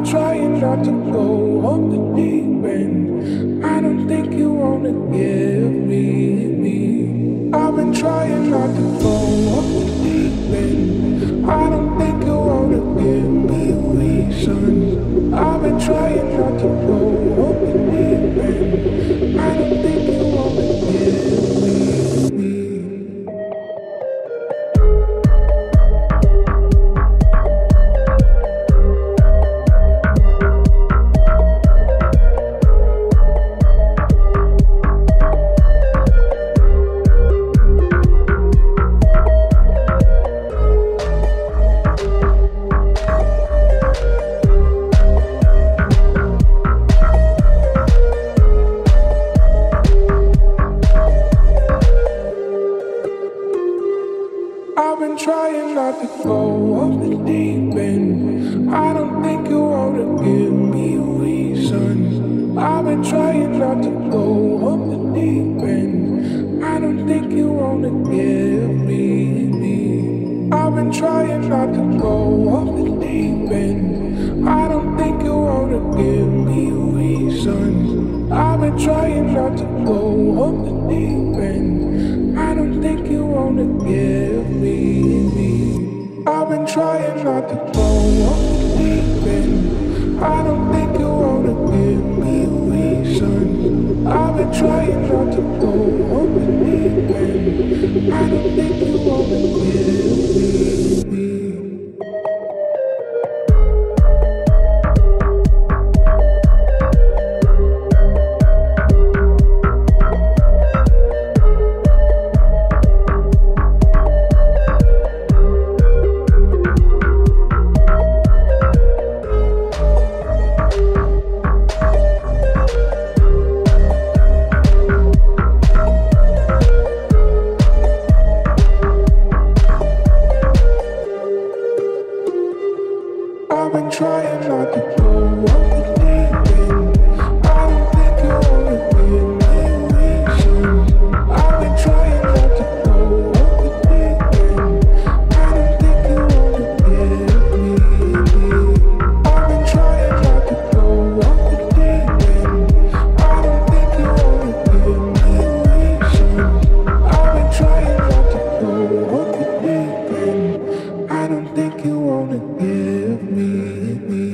trying not to go off the deep end. I don't think you wanna give me. I've been trying not to go off the deep end. I don't think you wanna give me reason. I've been trying not to go off the deep end. I don't think you wanna give me. I've been trying not to go off the deep end. I don't think you wanna give me a reason. I've been trying not to go off the deep end. I don't think you wanna give me. I've been trying not to go off the deep end. I don't think you wanna give me a reason. I've been trying not to go off the deep end. I don't think you wanna give me. I've been trying not to go off the deep end. I don't think you wanna give me a reason. I've been trying not to go off the deep end. I don't think you wanna give me. I've been trying not to go off the deep end. I don't think you wanna give me a reason. I've been trying not to go off the deep end. I don't think you wanna give me. I've been trying not to go off the deep end. I don't think you wanna give me a reason. I've been trying not to go off the deep end. I don't think you wanna give me.